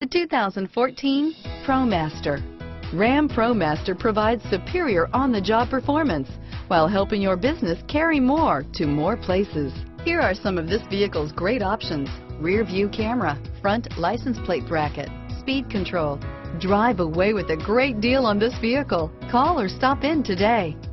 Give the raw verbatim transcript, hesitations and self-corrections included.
The two thousand fourteen ProMaster. Ram ProMaster provides superior on-the-job performance while helping your business carry more to more places. Here are some of this vehicle's great options: rear view camera, front license plate bracket, speed control. Drive away with a great deal on this vehicle. Call or stop in today.